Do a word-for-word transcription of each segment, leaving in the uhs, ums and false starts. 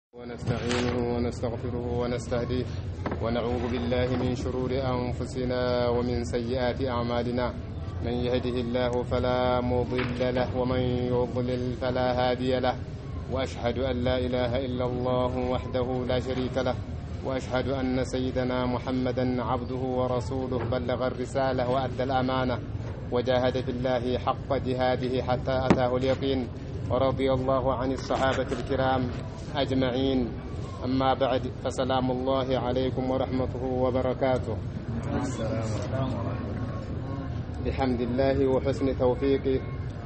ونستعينه ونستغفره ونستهديه ونعوذ بالله من شرور أنفسنا ومن سيئات أعمالنا. من يهده الله فلا مضل له ومن يضلل فلا هادي له، وأشهد أن لا إله إلا الله وحده لا شريك له، وأشهد أن سيدنا محمدا عبده ورسوله بلغ الرسالة وأدى الأمانة وجاهد في الله حق جهاده حتى أتاه اليقين، ورضي الله عن الصحابة الكرام أجمعين. أما بعد، فسلام الله عليكم ورحمته وبركاته. بحمد الله وحسن توفيقه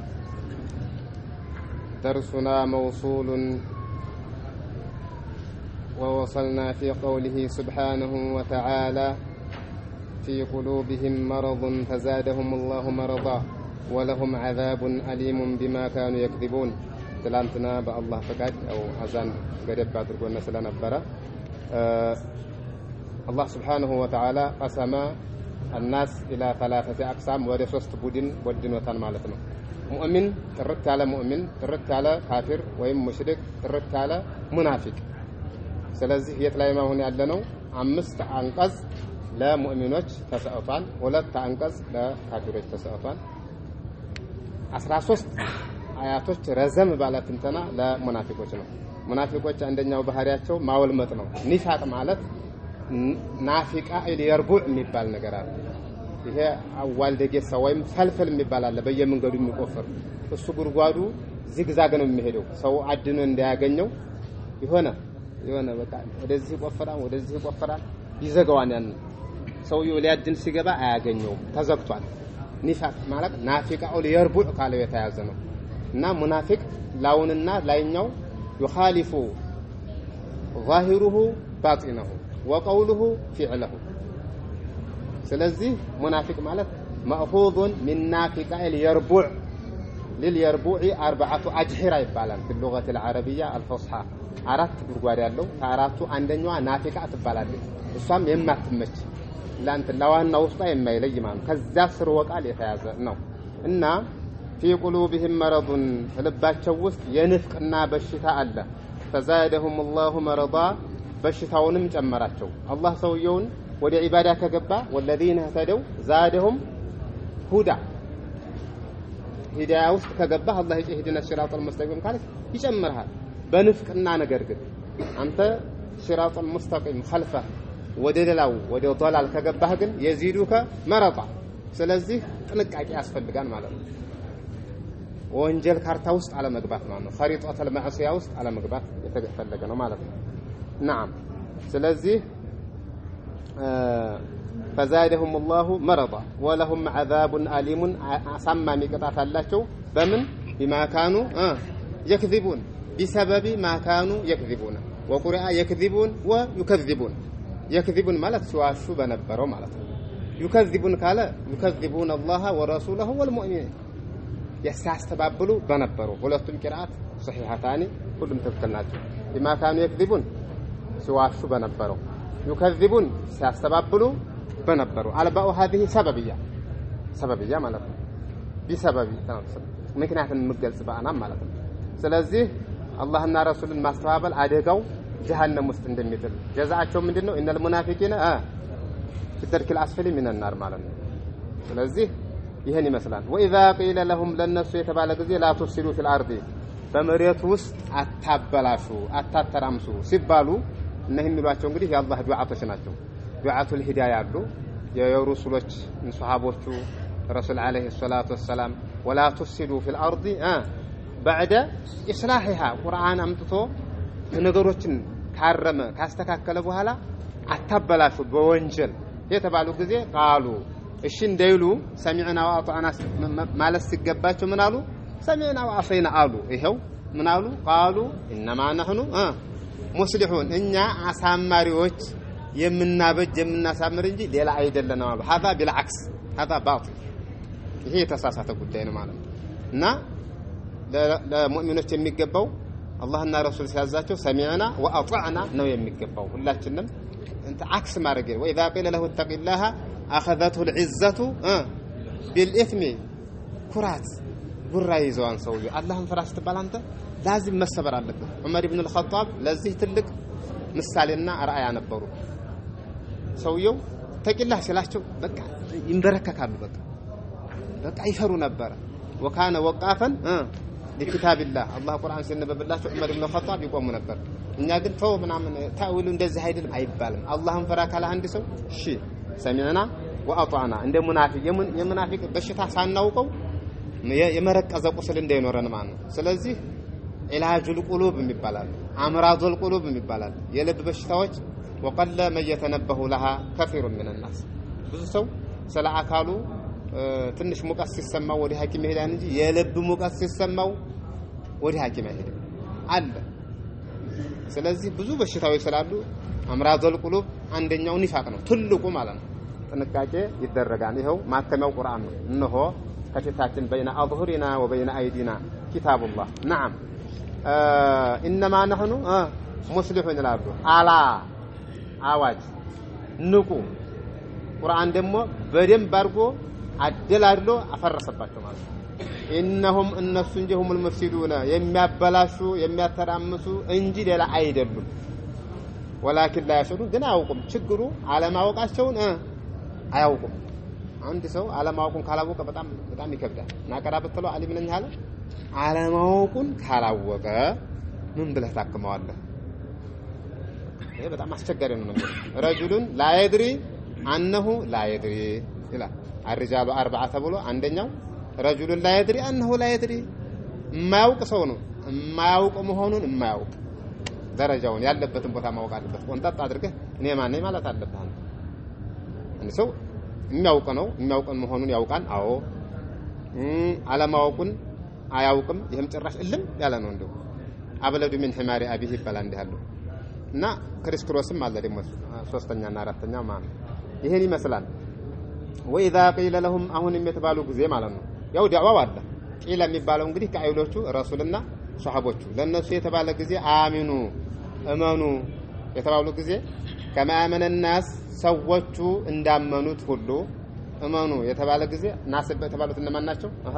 درسنا موصول، ووصلنا في قوله سبحانه وتعالى: في قلوبهم مرض فزادهم الله مرضا ولهم عذاب أليم بما كانوا يكذبون. تلانتنا بالله فقد أو أذان قريب بعد رجوعنا سلنا برا. أه الله سبحانه وتعالى قسم الناس إلى ثلاثة أقسام ورثوست بودين بودين وثان مالتنا. مؤمن تركت على مؤمن، تركت على كافر ويم مشرك، تركت على منافق. سلازي يتلاقي ما هنا عندنا أمست أنقذ لا مؤمنوش تسأطان ولا تأنقذ لا كافروش تسأطان. أسرع صوت آياتوش رزم بالات انتنا لا منافقوش نو. منافقوش عندنا وبهارياتشو ما ولمتنا. نفاق مالت نافق اللي يربوع ميبال نجارات. هي أول دقيقة سوايم فلفل ميبال على بيا من قدوم مكفر. السكر قادو زيغزاغنو مهدو. سو عدنو نداعينو. يهونا يهونا بقى. ودزي بوفران ودزي بوفران. يزعجوان يعني. سو يولي الدين سيجبا أعجنيو. تزكتوان. نفاق مالك نافق اللي يربوع قالوا يتعزنو. نا منافق لوننا لاينيو يخالف ظاهره باطنه وقوله فعله. سلازي منافق مالك مأخوذ من نافق اليربوع. لليربوع أربعة أجهرة يبالان في اللغة العربية الفصحى. أردت برغوار يالو فأردت عندنا نافقة تبالان. الصام يما تمش لأنت لو أن وسطا يما يلي مان كذا سر وقال يتعز نو. إن في قلوبهم مرض فلباتشو وسط ينفقنا بالشتاء الله فزادهم الله مرضا بشتاونم ጨመራቸው። አላህ ሰውየውን ወደ ዒባዳ ከገባ والذين هتدوا زادهم هدى ሂዳያ ውስጥ ከገባ አላህ ይሄድና ሲራጠል ሙስተቂም ካለ ይጨምርሃል። በንፍቅና ነገር ግን አንተ ሲራጠል ሙስተቂም خلفه ወደ ሌላው ወደ ضلال ከገባህ ግን የዚዱከ መረጣ። ስለዚህ ጥንቃቄ ያስፈልጋል ማለት ነው። ወንጀል ካርታ ውስጥ አለ መግባት ማለት ነው። ኸሪጣተል ማዕሲያ ውስጥ አለ መግባት የተፈለገ ነው ማለት ነው። نعم. سلازي آه فزادهم الله مرضا ولهم عذاب أليم سمى مقطعة الله بمن بما كانوا آه يكذبون بسبب ما كانوا يكذبون. وقرأ يكذبون ويكذبون. يكذبون مالت سوى شو بنبروا مالت. يكذبون قال يكذبون الله ورسوله والمؤمنين. يستعستبابلوا بنبروا. ولستم قراءات صحيحتان كلهم تذكرناته. بما كانوا يكذبون سواش بنبروا يكذبون سيستبابلوا بنبروا على بقوا هذه سببية سببية مالك بسبب ممكن احنا نمجلس بقى نعم مالك. سلازيه الله ان رسول ما استوابل ادغاو جهنم مستندم مثل جزاءهم مندنو ان المنافقين اه في الدرك الاسفل من النار مالك. سلازيه يهني مثلا واذا قيل لهم للناس يتبالى غزي لا تفسدوا في الارض በመሬት ውስጥ አታበላሹ አታተራምሱ ሲባሉ እነዚህ የሚሏቸው እንግዲህ የአላህ ዱዓቶች ናቸው። ዱዓቱል ሂዳያ አሉ የረሱሎች ሱሐቦቹ ረሱል አለይሂ ሰላቱ ወሰላም ولا تفسدوا في الارض بعد اصلاحها ቁርአን አምጥቶ ነገሮችን ካረመ ካስተካከለ በኋላ አታበላሹ በወንጀል የተባሉ ጊዜ ቃሉ እሺ እንደይሉ ሰሚዕና ወአጣዕና ማለት ሲገባቸው ምን አሉ? سمعنا وعصينا قالوا إيهو من قالوا قالوا إنما نحن آه مصلحون إننا أسامريوش يمنا بج يمنا سامرينجي ليلا عيد لنا هذا بالعكس هذا باطل. هي تساسة قدينا معنا نا لا لا مؤمنون يميقبوا الله النا رسول سيازاتو سمعنا وأطعنا نو يميقبوا ولا تنم أنت عكس ما رجل. وإذا قيل له اتق الله أخذته العزة آه بالإثم كرات ጉራ ይዘዋን ሰውዬ አላህን ፍራስ ተባላንተ ላዚም መሰበር አለበት ዑመር ኢብኑ አልኸጣብ ለዚህ ትልቅ ምሳሌና አርአያ ነበሩ ሰውየው ተቂላህ ሲላቸው በቃ ይንበረከካሉ በቃ በቃ ይፈሩ ነበር ወካነ ወቃፈን ለኪታብላህ አላህ ቁርአን ሲነበብላቸው ዑመር ኢብኑ አልኸጣብ ይቆሙ ነበር እኛ ግን ተው ምናምን ታዊሉ እንደዚህ አይደለም አይባልም አላህን ፈራ ካለ አንድ ሰው እሺ ሰሚዕና ወአጣና እንደ ሙናፊቅ የሙናፊቅ በሽታ ሳናውቀው የመረቀዘ ቁስል እንዳይኖረን ማለት ነው ስለዚህ ኢላጁል ቁሉብ የሚባላል አምራዙል ቁሉብ የሚባላል የልብ በሽታዎች ወቀለ መየተነበሁ ለها كثير من الناس ብዙ ሰው ስለ አካሉ ትንሽ ሙቀት ሲሰማው ወደ ሐኪም ይሄዳል እንጂ የልብ ሙቀት ሲሰማው ወደ ሐኪም አይሄድም አለ ስለዚህ ብዙ በሽታዎች ስላሉ አምራዙል ቁሉብ አንደኛው ኒፋቅ ነው ትልቁ ማለት ነው ጥንቃቄ ይደረጋል ይሄው ማከሚያው ቁርአን ነው እነሆ ከፊታችን በይነ አظهرنا وبين ايدينا كتاب الله نعم انما نحن مسلمون ይላሉ አላ አዋጅ ንቁ ቁርአን ደግሞ በደንብ አድርጎ አደላድሎ አፈረሰባቸው ማለት ነው ኢነሁም እነሱ እንጂ ሁሙል ሙፍሲዱና የሚያበላሹ የሚያተራምሱ እንጂ ሌላ አይደሉም ወላኪን ላ ያሽሩን ግን አያውቁም ችግሩ አለማወቃቸውን አያውቁም አንድ ሰው አለማወቁን ካላወቀ በጣም በጣም ይከብዳል ናቀራ በተለው አሊም ነኝ አለ አለማወቁን ካላወቀ ምን ብለህ ታከመዋለህ ይሄ በጣም አስቸጋሪ ነው ነገር ረጁሉን ላ ይድሪ አንሁ ላ ይድሪ ይላ الرجال اربعه ተብሎ አንደኛው ረጁሉን ላ ይድሪ አንሁ ላ ይድሪ የማያውቅ ሰው ነው የማያውቅ መሆኑን የማያውቅ ደረጃውን ያለበትን ቦታ ማወቅ አለበት ወንጣጣ አድርገህ እኔ ማን ነኝ ማለት አለበት አንድ ሰው የሚያውቅ ነው የሚያውቅ መሆኑን ያውቃል አዎ አለማወቁን አያውቅም ይሄም ጭራሽ እልም ያለ ነው እንደው አብለዱ ምን ህማሪ አቢህ ይባላል እንደሃለው እና ክርስቶስም አለ ደግሞ ሶስተኛና አራተኛ ማን ይሄን ይመስላል وإذا قيل لهم አሁንም የተባሉ ጊዜ ማለት ነው ያው ዳዋው አለ ቂለ የሚባለው እንግዲህ ከአይሎቹ ረሱልና ሱሐቦቹ ለነሱ የተባለ ጊዜ አሚኑ እመኑ የተባሉ ጊዜ ከማመነ الناس ሰዎቹ እንዳመኑት ሁሉ እመኑ የተባለ ጊዜ ናስ የተባሉት እነማን ናቸው አሃ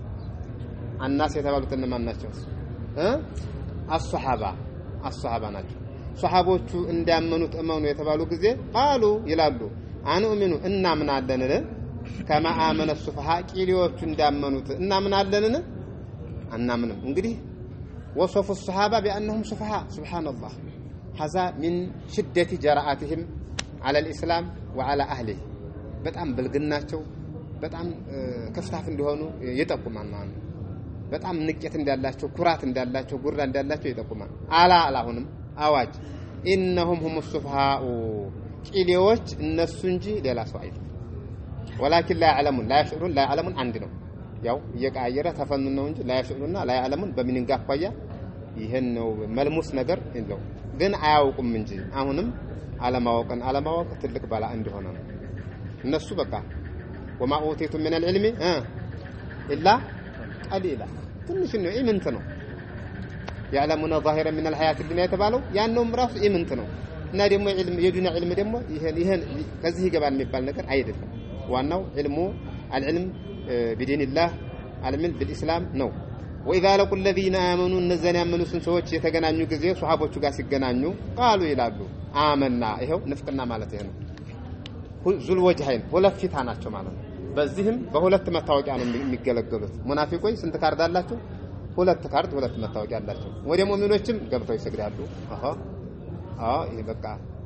الناس የተባሉት እነማን ናቸው እ الصحابه الصحابه ናቸው ሱሐቦቹ እንዳመኑት እመኑ የተባሉ ጊዜ ቃሉ ይላሉ አንኡሚኑ እናምናለን ከማ አመነ الصفحاء ቂሊዎቹ እንዳመኑት እናምናለን እናምንም እንግዲህ ወصف الصحابه بانهم صفحاء سبحان الله هذا من شده جرأتهم على الاسلام وعلى اهله በጣም ብልግናቸው በጣም ከፍታፍ እንደሆኑ ይጠቁማል ማለት በጣም ንቄት እንዳላቸው ኩራት እንዳላቸው ጉራ እንዳላቸው ይጠቁማል አላ አላሁንም አዋጅ انهم هم الصفحاء ቂሊዎች እነሱ እንጂ ሌላ ሰው አይደለም ولكن لا يعلمون لا يشعرون لا يعلمون አንድ ነው ያው እየቀያየረ ተፈኑን ነው እንጂ لا يشعرونና لا يعلمون በሚንጋ አቋያ ይሄን ነው መልሙስ ነገር እንደው ግን አያውቁም እንጂ አሁንም አለማወቅን አለማወቅ ትልቅ ባላ እንደሆነ ነው እነሱ በቃ وما اوتيتم من العلم الا قليلا ትንሽ ነው ኢምንት ነው يعلمون ظاهرا من الحياه الدنيا የተባለው ያንንም ራሱ ኢምንት ነው እና ደግሞ علم የዱንያ علم ደግሞ ይሄን ይሄን ከዚህ ይገባል የሚባል ነገር አይደለም ዋናው علم العلم بدين الله العلم بالاسلام ነው واذا لقوا الذين امنوا الذين امنوا ሰዎች የተገናኙ ጊዜ ሱሐቦቹ ጋር ሲገናኙ ቃሉ ይላሉ አመና ይሄው ንፍቅና ማለት ይሄ ነው ዙል ወጅሃይን ሁለት ፊታ ናቸው ማለት ነው በዚህም በሁለት መታወቂያ ነው የሚገለገሉት ሙናፊቆች ስንት ካርድ አላቸው ሁለት ካርድ ሁለት መታወቂያ አላቸው ወደ ሙእሚኖችም ገብተው ይሰግዳሉ አሃ አዎ ይሄ በቃ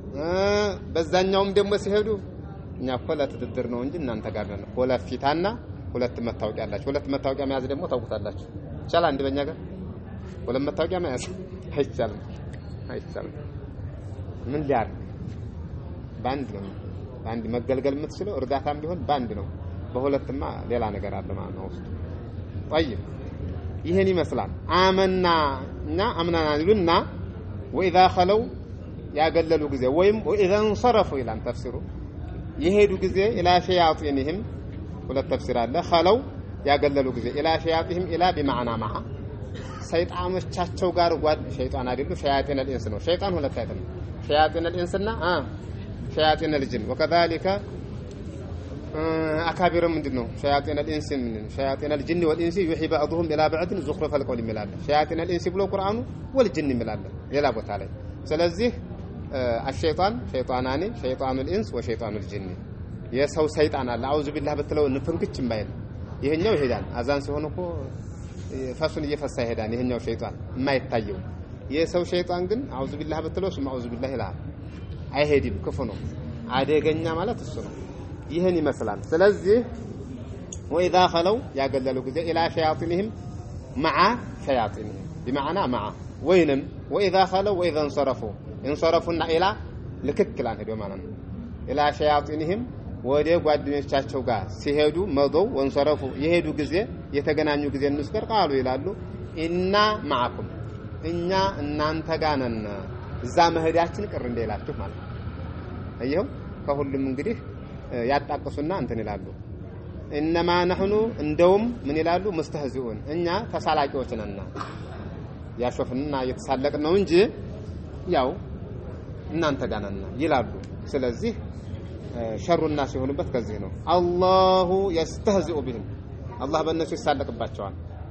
በዛኛውም ደግሞ ሲሄዱ እኛ ሁለት ድድር ነው እንጂ እናንተ ጋር ነው ሁለት ፊታና ሁለት መታወቂያ አላቸው ሁለት መታወቂያ መያዝ ደግሞ ታውቁታላችሁ ይቻላል አንድ በእኛ ጋር ሁለት መታወቂያ መያዝ አይቻልም አይቻልም ምን ሊያር ባንድ ነው ባንድ መገልገል የምትችለው እርዳታም ቢሆን ባንድ ነው በሁለትማ ሌላ ነገር አለ ማለት ነው طيب ይሄን ይመስላል አመና እና አምናና ይሉና ወኢዛ خلው ያገለሉ ጊዜ ወይም ወኢዛ انصرفوا ኢላን ተፍሲሩ ይሄዱ ጊዜ ኢላ ሸያጢንህም ሁለት ተፍሲር አለ خلው ያገለሉ ጊዜ ኢላ ሸያጢንህም ኢላ بمعنى مع ሰይጣኖቻቸው ጋር ጓድ ሸይጣን አይደሉ ሸያጢን الانس ነው ሸይጣን ሁለት አይደለም ሸያጢን الانسና አ ሸያጢን الجن وكذلك አካቢር ምንድነው ሸያጢን الانس ምን ሸያጢን الجن والانس يوحي بعضهم الى بعض زخرف القول ይላል ሸያጢን الانس ብሎ ቁርአኑ والجن ይላል ሌላ ቦታ ላይ ስለዚህ الشيطان شيطانان شيطان الانس وشيطان الجن የሰው ሰይጣን አለ አውዙ ቢላህ በትለው ንፍንክች የማይል ይሄኛው ይሄዳል አዛን ሲሆን እኮ ፈሱን እየፈሳ ይሄዳል ይሄኛው ሸይጣን የማይታየው የሰው ሸይጣን ግን አውዙ ቢላህ በትለው ስማ አውዙ ቢላህ ይላል አይሄድም ክፉ ነው አደገኛ ማለት እሱ ነው ይሄን ይመስላል ስለዚህ وإذا خلوا ያገለሉ ጊዜ ኢላ ሸያጢንህም مع شياطينهم بمعنى مع ወይንም وإذا خلوا وإذا انصرفوا انصرفوا الى ለክክላን ሄዶ ማለት ነው ኢላ ሸያጢንህም ወደ ጓደኞቻቸው ጋር ሲሄዱ መደው ወንሰረፉ የሄዱ ጊዜ የተገናኙ ጊዜ እንስከር ቃሉ ይላሉ ኢና ማዓኩም እኛ እናንተ ጋር ነን እዛ መሄዳችን ቅር እንደላችሁ ማለት ነው አይየው ከሁሉም እንግዲህ ያጣቀሱና እንትን ይላሉ እንማ ነህኑ እንደውም ምን ይላሉ መስተህዚኡን እኛ ተሳላቂዎች ነንና ያሾፍንና የተሳለቅን ነው እንጂ ያው እናንተ ጋር ነን ይላሉ ስለዚህ ሸሩና ሲሆኑበት ከዚህ ነው አላሁ يستهزئ بهم አላህ በእነሱ ይሳለቅባቸዋል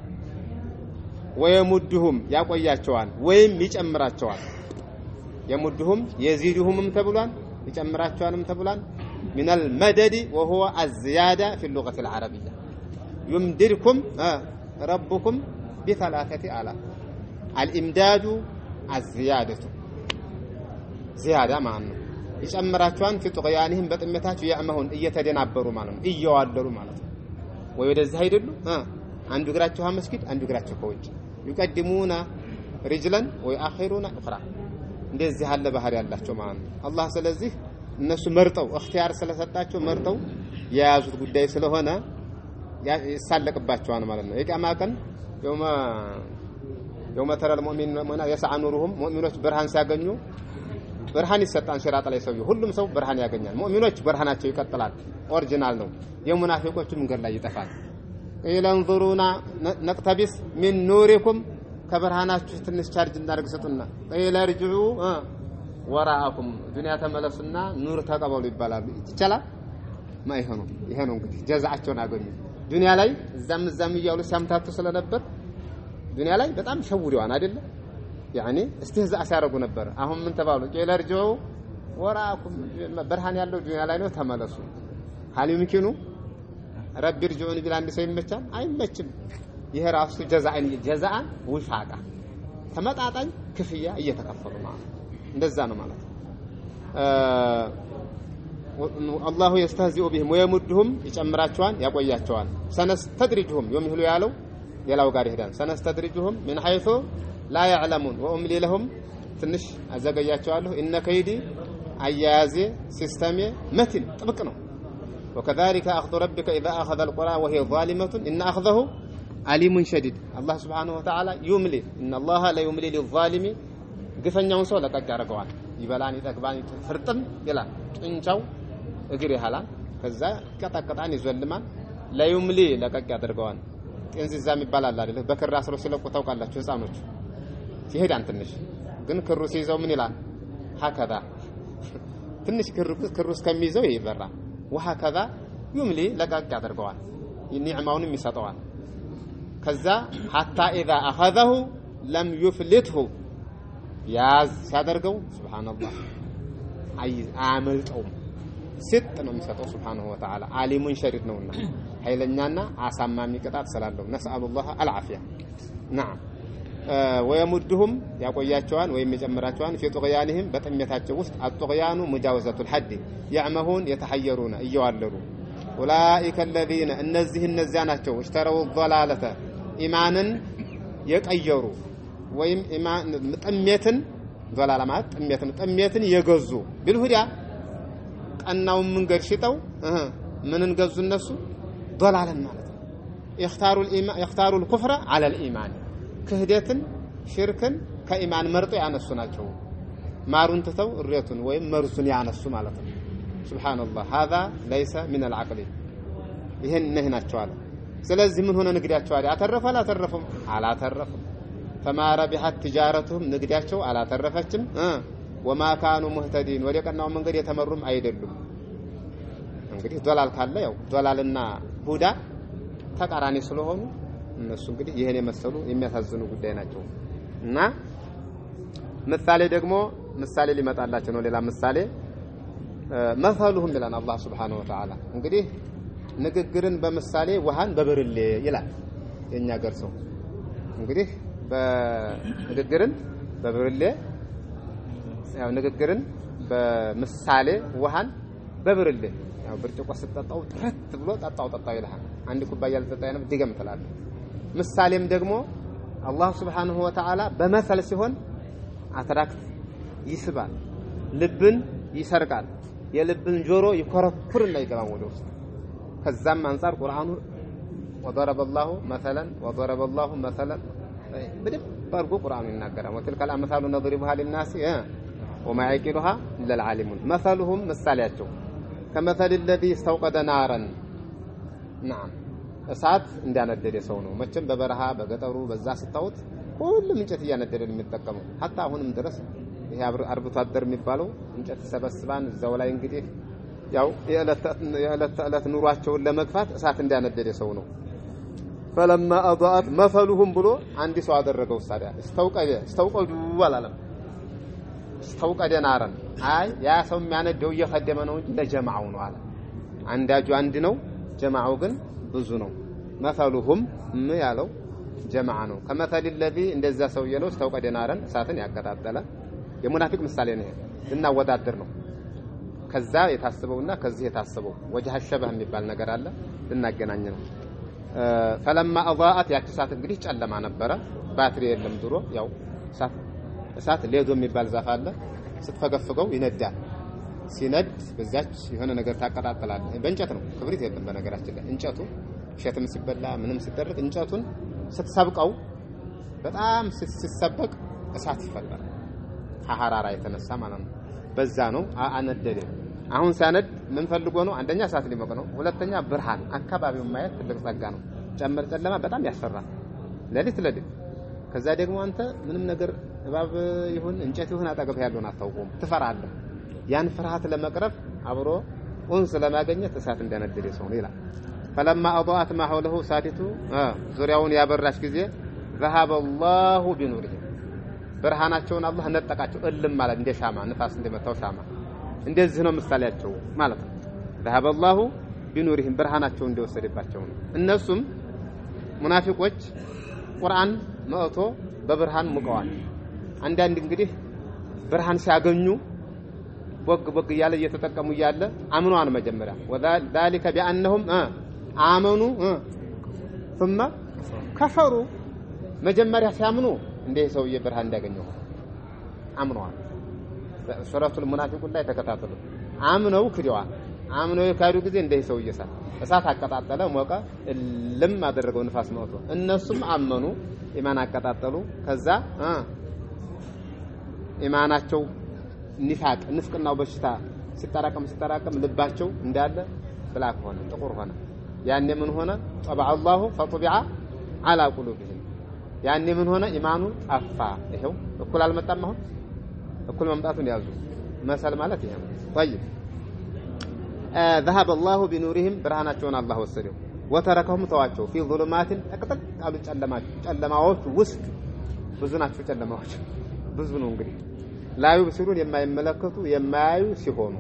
ወየሙድሁም ያቆያቸዋል ወይም ይጨምራቸዋል የሙድሁም የዚዱሁምም ተብሏል ይጨምራቸዋልም ተብሏል من المدد وهو الزيادة في اللغة العربية يمددكم ربكم بثلاثة آلاف الإمداد الزيادة زيادة معنى ይጨምራቸዋን في طغيانهم በጥመታቸው ያመሁን እየተደናበሩ ማለት ነው እየዋለሩ ማለት ነው ወይ ወደዚህ አይደሉ አንዱ እግራቸው መስጊድ አንዱ እግራቸው ከውጭ ይቀድሙና رجلا ويأخرون أخرى እንደዚህ ያለ ባህሪ ያላቸው ማለት ነው አላህ ስለዚህ እነሱ መርጠው اختيار ስለሰጣቸው መርጠው የያዙት ጉዳይ ስለሆነ ይሳለቅባቸዋል ማለት ነው የቂያማ ቀን يوم يوم ترى المؤمنون يسعى نورهم مؤمنون برهان ሲያገኙ برهان ይሰጣን ሲራጥ ላይ ሰው ሁሉም ሰው برهان ያገኛል ሙእሚኖች برهانቸው ይቀጥላል ኦሪጂናል ነው የሙናፊቆቹ መንገድ ላይ ይጠፋል ኢላንዙሩና ነቅተቢስ من نوركم ከብርሃናችሁ ትንሽ ቻርጅ እናድርግ ሰጡና ኢላርጁ ወራአኩም ዱንያ ተመለሱና ኑር ተቀበሉ ይባላሉ ይቻላል ማይሆኑ ይሄ ነው እንግዲህ ጀዛአቸውን አገኙ ዱንያ ላይ እዛም እዛም ይያሉ ሲያምታቱ ስለነበር ዱንያ ላይ በጣም ሸውሪዋን አይደለ يعني استهزاء ሲያረጉ ነበር አሁን ምን ተባሉ ኢላርጁ ወራአኩም ብርሃን ያለው ዱንያ ላይ ነው ተመለሱ ሀሊ ምኪኑ ረቢ ርጅዑን ቢል አንድ ሰው ይመቻል አይመችም ይሄ ራሱ ጀዛአን ጀዛአን ወፋቃ ተመጣጣኝ ክፍያ እየተከፈሉ ማለት እንደዛ ነው ማለት አላሁ يستهزئ بهم ويمدهم ይጨምራቸዋል ያቆያቸዋል ሰነስተድሪጅሁም ይምህሉ ያለው ሌላው ጋር ይሄዳል ሰነስተድሪጅሁም من حيث لا يعلمون واملي لهم ትንሽ አዘጋያቸዋለሁ ان كيدي አያያዜ ሲስተም መትን ጥብቅ ነው وكذلك اخذ ربك اذا اخذ القرى وهي ظالمه ان اخذه عليم شديد الله سبحانه وتعالى يملي ان الله لا يملي للظالم ግፈኛውን ሰው ለቀቅ ያደርገዋል ይበላን ይጠግባን ፍርጥም ይላል ጥንቻው እግር ይሃላል ከዛ ቀጣቀጣን ይዘልማል ለዩምሊ ለቀቅ ያደርገዋል ጥንዚዛም ይባላል አይደል በክራ አስሮ ሲለቁ ታውቃላችሁ ህፃኖች ሲሄዳን ትንሽ ግን ክሩ ሲይዘው ምን ይላል ሀከዳ ትንሽ ክሩ ክሩ እስከሚይዘው ይበራ ወሀከዳ ዩምሊ ለቀቅ ያደርገዋል ይኒዕማውንም ይሰጠዋል ከዛ hatta اذا اخذه لم يفلته ያዝ ሲያደርገው ሱብሃንአላህ አይ አመልጠው ስጥ ነው የሚሰጠው ሱብሃንሁ ወተዓላ አሊሙን ሸሪድ ነውና ኃይለኛና አሳማሚ ቅጣት ስላለው ነስአሉላህ አልዓፊያ نعم ويمدهم ያቆያቸዋል ወይም ይጨምራቸዋል في طغيانهم በጥመታቸው ውስጥ አጥغያኑ مجاوزة الحد يعمهون يتحيرون እየዋለሉ اولئك الذين እነዚህ እነዚያ ናቸው اشتروا الضلاله ኢማንን የቀየሩ ወይም ኢማን ጥመትን ضلالማት ጥመትን ጥመትን የገዙ بالهدى ቀናው መንገድ ሽጠው እህ ምንን ገዙ እነሱ ضلاልን ማለት ነው يختاروا الايمان يختاروا الكفر على الايمان ክህደትን ሽርክን ከኢማን መርጦ ያነሱ ናቸው ማሩን ተተው እሬቱን ወይም መርሱን ያነሱ ማለት ነው ሱብሃንአላህ هذا ليس من العقل ይሄን ነህናቸው አለ ስለዚህ ምን ሆነ ንግዳቸው አለ አተረፈ አላተረፈም አላተረፈም فما ربحت تجارتهم ንግዳቸው አላተረፈችም وما كانوا مهتدين ወደ ቀናው መንገድ የተመሩም አይደሉም እንግዲህ ዶላል ካለ ያው ዶላልና ሁዳ ተቃራኒ ስለሆኑ እነሱ እንግዲህ ይሄን የመሰሉ የሚያሳዝኑ ጉዳይ ናቸው እና ምሳሌ ደግሞ ምሳሌ ሊመጣላቸው ነው ሌላ ምሳሌ مثلهم ይላል አላህ Subhanahu Wa Ta'ala እንግዲህ ንግግርን በምሳሌ ውሃን በብርሌ ይላል የኛ ገር ሰው እንግዲህ በንግግርን በብርሌ ያው ንግግርን በምሳሌ ውሃን በብርሌ ያው ብርጭቆ ስትጠጣው ትረት ብሎ ጠጣው ጠጣው ይልሃል አንድ ኩባያ ልጠጣ ነው ድገም ትላለህ ምሳሌም ደግሞ አላህ Subhanahu Wa Ta'ala በመሰል ሲሆን አትራክት ይስባል ልብን ይሰርቃል የልብን ጆሮ ይኮረኩርና ይገባል ወደ ውስጥ ከዛም አንፃር ቁርአኑ وضرب الله مثلا وضرب الله مثلا بدب ባርጎ ቁርአኑ ይናገራል ወትልከ الامثال نضربها للناس وما يعقلها الا العالمون مثلهم ምሳሌያቸው كمثل الذي استوقد نارا نعم እሳት እንዳነደደ ሰው ነው መቼም በበረሃ በገጠሩ በዛ ስታውት ሁሉም እንጨት እያነደደ ነው የሚጠቀመው hatta አሁንም ድረስ ይሄ አርብቶ አደር የሚባለው እንጨት ሰበስባን እዛው ላይ እንግዲህ ያው የዕለት የዕለት ኑሯቸውን ለመግፋት እሳት እንዳነደደ ሰው ነው فلما اضاءت مثلهم ብሎ አንድ ሰው አደረገው ሳዲያ استوقد استوقد ወላለም استوقد نارا አይ ያ ሰው የሚያነደው እየከደመ ነው እንጂ ለጀማዓው ነው አለ አንዳጁ አንድ ነው ጀማዓው ግን ብዙ ነው مثلهم ም ያለው ጀማዓ ነው ከመثل الذي እንደዛ ሰው የለው استوقد نارا እሳትን ያቀጣጠለ የሙናፊቅ ምሳሌ ነው እናወዳደር ነው ከዛ የታሰበውና ከዚህ የታሰበው ወጀህ ሸበህ የሚባል ነገር አለ ልናገናኝ ነው فلما اضاءت ያክሳት እንግዲህ ጨለማ ነበረ ባትሪ የለም ድሮ ያው እሳት እሳት ሌዶ የሚባል ዛፍ አለ ስትፈገፍገው ይነዳል ሲነድ በዛች የሆነ ነገር ታቀጣጥላል በእንጨት ነው ክብሪት የለም በነገራችን ላይ እንጨቱ ሸትም ሲበላ ምንም ሲደረግ እንጨቱን ስትሰብቀው በጣም ሲሰበቅ እሳት ይፈጠራል ሐራራ የተነሳ ማለት ነው በዛ ነው አነደደ አሁን ሳነድ ምን ፈልጎ ነው አንደኛ እሳት ሊሞቅ ነው ሁለተኛ ብርሃን አካባቢውን ማየት ትልቅ ጸጋ ነው ጨመር ጨለማ በጣም ያስፈራል ለሊት ለሊት ከዛ ደግሞ አንተ ምንም ነገር እባብ ይሁን እንጨት ይሁን አጠገብ ያለውን አታውቁም ትፈራለህ ያን ፍርሃት ለመቅረፍ አብሮ ኡንስ ለማግኘት እሳት እንዳነደደ ሰው ነው ይላል فلما اضاءت ما حوله ساتቱ ዙሪያውን ያበራሽ ጊዜ ذهب الله بنوره ብርሃናቸውን አላህ ነጠቃቸው እልም ማለት እንደ ሻማ ንፋስ እንደመታው ሻማ እንደዚህ ነው ምሳሌያቸው ማለት ነው ذهب الله بنورهم ብርሃናቸውን እንደወሰደባቸው ነው እነሱም ሙናፊቆች ቁርአን መጥቶ በብርሃን ሙቀዋል አንዳንድ እንግዲህ ብርሃን ሲያገኙ ወግ ወግ ያለ እየተጠቀሙ ያለ አምኗን መጀመሪያ وذلك بانهم آمنوا ثم كفروا መጀመሪያ ሲያምኑ እንደ ሰውዬ ብርሃን እንዳገኘው አምነዋል ሱረቱል ሙናፊቁን ላይ ተከታተሉ አምነው ክደዋል አምነው የካዱ ጊዜ እንደ ሰውዬ እሳት እሳት አቀጣጠለ ሞቀ ልም አደረገው ንፋስ መውቶ እነሱም አመኑ ኢማን አቀጣጠሉ ከዛ ኢማናቸው ንፋቅ ንፍቅናው በሽታ ሲጠራቀም ሲጠራቀም ልባቸው እንዳለ ብላክ ሆነ ጥቁር ሆነ ያኔ ምን ሆነ طبع الله فطبع على قلوبهم ያኔ ምን ሆነ ኢማኑ ጠፋ ይሄው እኩል አልመጣም አሁን እኩል መምጣቱን ያዙ መሰል ማለት ይሄ ነው طيب ذهب الله بنورهم ብርሃናቸውን አላህ ወሰደው ወተረከሁም ተዋቸው في ظلمات ተቀጠቅ አሉ ጨለማች ጨለማዎች ውስጥ ብዙ ናቸው ጨለማዎች ብዙ ነው እንግዲህ ላዩ ብስሩን የማይመለከቱ የማያዩ ሲሆኑ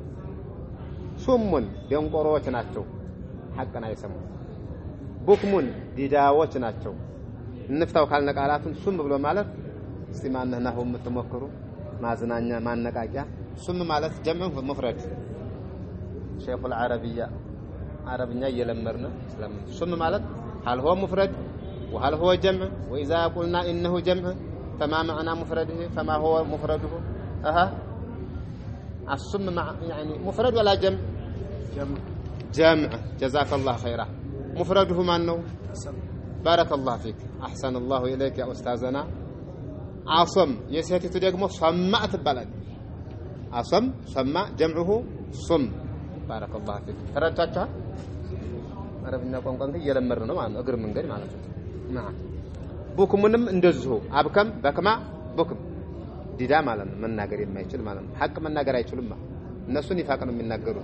ሱሙን ደንቆሮዎች ናቸው ሐቅን አይሰሙ ቡክሙን ዲዳዎች ናቸው እንፍታው ካልነ ቃላቱን ሱም ብሎ ማለት እስቲ ማንነህ ነው የምትሞክሩ ማዝናኛ ማነቃቂያ ሱም ማለት ጀምዕ ሙፍረድ ሼኹ العربية عربኛ እየለመርነ ስለምን ሱም ማለት هل هو مفرد وهل هو جمع واذا قلنا انه جمع فما معنى مفرده فما هو مفرده اها السم مع يعني مفرد ولا جمع جمع جمع جزاك الله خيرا مفرده ما انه بارك الله فيك احسن الله اليك يا استاذنا عاصم يسيتي ደግሞ ሰማዕ ትባላል عاصم ሰማዕ جمعه صم بارك الله فيك ተረዳቻችሁ አረብኛ ቋንቋን እየለመርን ነው ማለት ነው እግር መንገድ ማለት ነው نعم ቡክሙንም እንደዚሁ አብከም በከማ ቡክም ዲዳ ማለት ነው መናገር የማይችል ማለት ነው ሐቅ መናገር አይችሉም እነሱ ንፋቅ ነው የሚናገሩት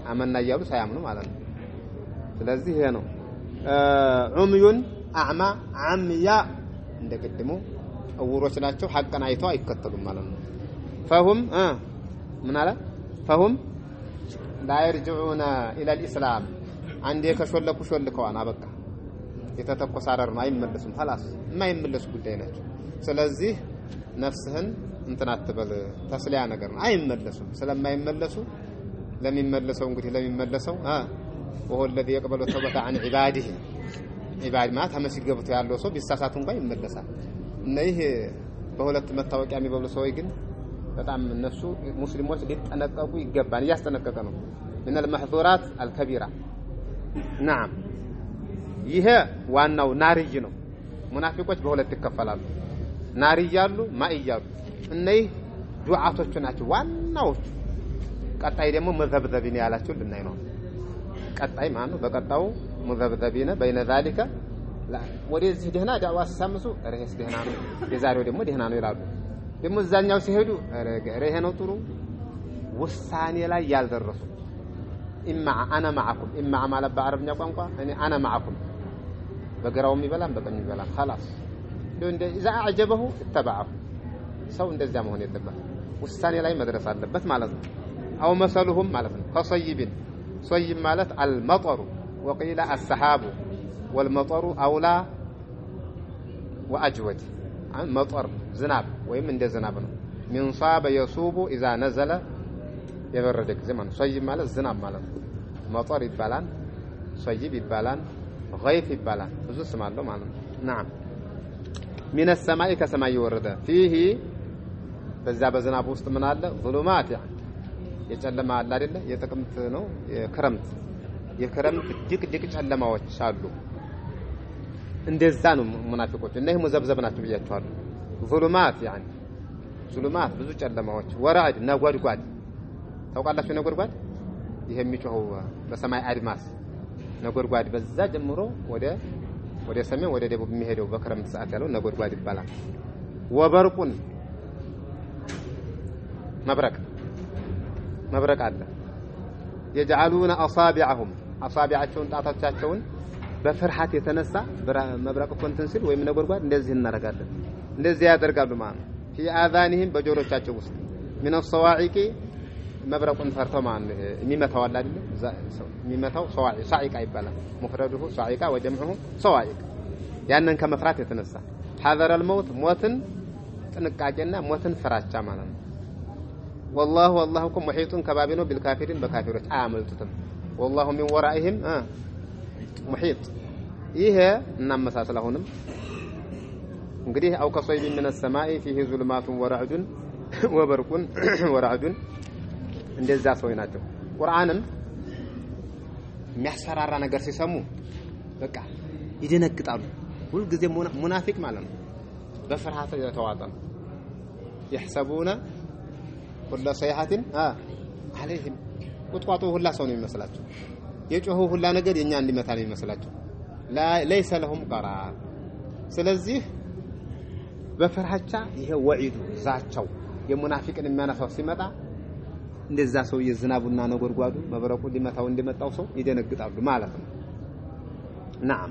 አመና እያሉ ሳያምኑ ማለት ነው ስለዚህ ይሄ ነው ዑምዩን አዕማ አምያ እንደቀድሞ እውሮች ናቸው ሐቅን አይተው አይከተሉም ማለት ነው فهم እ ምን አለ فهم لا يرجعون الى الاسلام አንዴ ከሾለኩ ሾልከዋን አበቃ የተተኮሰ አረር ነው አይመለሱም خلاص የማይመለሱ ጉዳይ ናቸው ስለዚህ ነፍስህን እንትን አትበል ተስሊያ ነገር ነው አይመለሱም ስለማይመለሱ ለሚመለሰው እንግዲህ ለሚመለሰው አ ወሆ الذي يقبل التوبة عن عباده عباد ما ተመስገበቱ ያለው ሰው ቢሳሳቱ እንኳን ይመለሳል እና ይሄ በሁለት መታወቂያ የሚበሉ ሰዎች ግን በጣም እነሱ ሙስሊሞች ሊጠነቀቁ ይገባል ያስተነቀቀ ነው من المحظورات الكبيرة نعم ይሄ ዋናው ናርይ ነው ሙናፊቆች በሁለት ይከፈላሉ ናርይ ያሉ ማይ ያሉ እነዚህ ዱዓቶች ናቸው ዋናዎች ቀጣይ ደግሞ መዘብዘቢን ያላችሁ ልናይ ነው ቀጣይ ማን ነው በቀጣው መዘብዘቢነ በእነ ذلك ወደዚህ ደህና ዳዋ ሲሳምሱ ረህስ ደህና ነው የዛሬው ደግሞ ደህና ነው ይላሉ ደግሞ እዛኛው ሲሄዱ ረህ ነው ጥሩ ውሳኔ ላይ ያልደረሱ ኢማ አና ማዓኩም ኢማ ማለት በአረብኛ ቋንቋ እኔ አና ማዓኩም በግራውም ይበላል በቀኝ ይበላል خلاص እንደ اذا اعجبه اتبعه ሰው እንደዛ መሆን የለበት ውሳኔ ላይ መድረስ አለበት ማለት ነው አው መሰሉሁም ማለት ነው ከሰይብን ሰይብ ማለት المطر وقيل السحاب والمطر اولى واجود مطر ዝናብ ወይም እንደ ዝናብ ነው من صاب يصوب اذا نزل የበረደክ ዘመን ሰይብ ማለት ዝናብ ማለት ነው መطር ይባላል ሰይብ ይባላል غيث ይባላል ብዙ ስም አለው ማለት ነው نعم من السماء كسماء يورد فيه በዛ በዝናብ ውስጥ ምን አለ ظلمات يعني የጨለማ አለ አይደለ የጥቅምት ነው የክረምት የክረምት ድቅ ድቅ ጨለማዎች አሉ እንደዛ ነው ሙናፊቆች እና ይሄ መዘብዘብ ናቸው ብያቸዋለሁ ظلمات يعني ظلمات ብዙ ጨለማዎች ወራድ ነጎድጓድ ታውቃላችሁ ነጎድጓድ ይሄ የሚጮኸው በሰማይ አድማስ ነጎድጓድ በዛ ጀምሮ ወደ ወደ ሰሜን ወደ ደቡብ የሚሄደው በክረምት ሰዓት ያለው ነጎድጓድ ይባላል ወበርቁን መብረቅ መብረቅ አለ يجعلون اصابعهم اصابعቸውን ጣቶቻቸውን በፍርሃት የተነሳ መብረቅ ኮንተን ሲል ወይም ነጎድጓድ እንደዚህ እናረጋለን እንደዚህ ያደርጋሉ ማለት في اذانهم በጆሮቻቸው ውስጥ من الصواعق መብረቁን ፈርተው ማለት የሚመታው አለ አይደል የሚመታው صواعق صاعق ይባላል مفرده صاعق وجمعه صواعق ያንን ከመፍራት የተነሳ حذر الموت ሞትን ጥንቃቄና ሞትን ፍራቻ ማለት ነው والله واللهكم محيط كبابينو بالكافرين بكافروች አያመልጡትም والله من ورائهم محيط ይሄ እናመሳስላሁንም እንግዲህ አው ከሰይብ من السماء فيه ظلمات ورعد وبرق ورعد እንደዛ ሰው ናቸው ቁርአንም የሚያስፈራራ ነገር ሲሰሙ በቃ ይደነግጣሉ ሁሉ ጊዜ ሙናፊቅ ማለት ነው በፍርሃት የተዋጠ يحسبون كل صيحة اه عليهم ቁጥቋጦ ሁላ ሰው ነው የሚመስላቸው የጮሁ ሁላ ነገር የኛ እንዲመታ ነው የሚመስላቸው لا ليس لهم قرار ስለዚህ በፍርሃቻ ይሄ ወዒዱ ዛቻው የሙናፊቅን የሚያነሳው ሲመጣ እንደዛ ሰው የዝናቡና ነጎድጓዱ መብረቁ ሊመታው እንደመጣው ሰው ይደነግጣሉ ማለት ነው نعم